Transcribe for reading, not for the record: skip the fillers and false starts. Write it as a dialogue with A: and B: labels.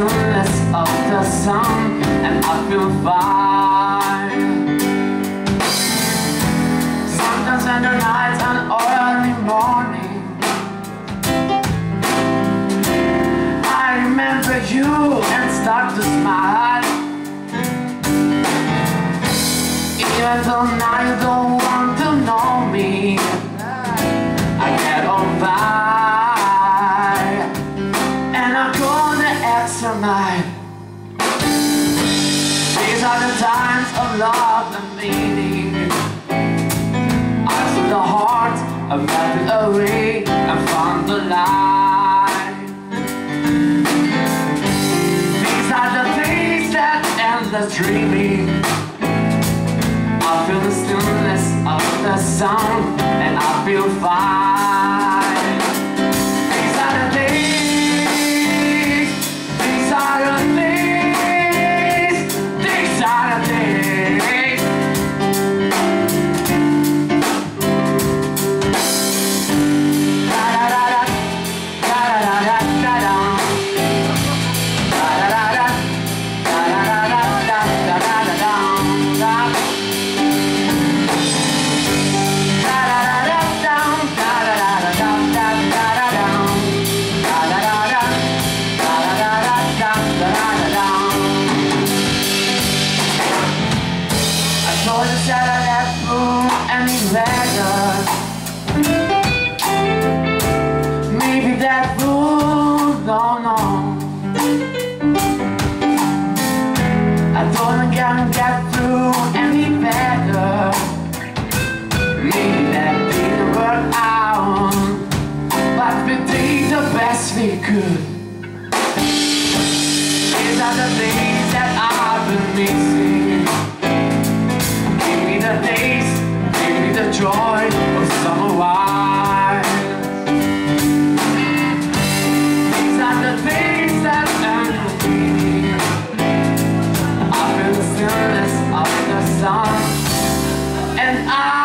A: stillness of the sun, and I feel fine. Sometimes in the night and early morning, I remember you and start to smile. Even though now you don't want to know me, I get on by, and I go the extra mile. These are the times of love and meaning. I feel the heart of melted away and found the light. These are the things that endless dreaming. I feel the stillness of the sun, and I feel fine. These are the things, these are the things, these are the things. Da-da-da-da, da-da-da-da-da-da. Da-da-da-da, da-da-da-da-da-da-da-da-da. Maybe that fool don't know. I don't gonna get through any better. Maybe that didn't work out, but we did the best we could. These are the things that I've been missing. Give me the days, give me the joy of summer wine. These are the things that end the meaning. I feel the stillness of the sun, and I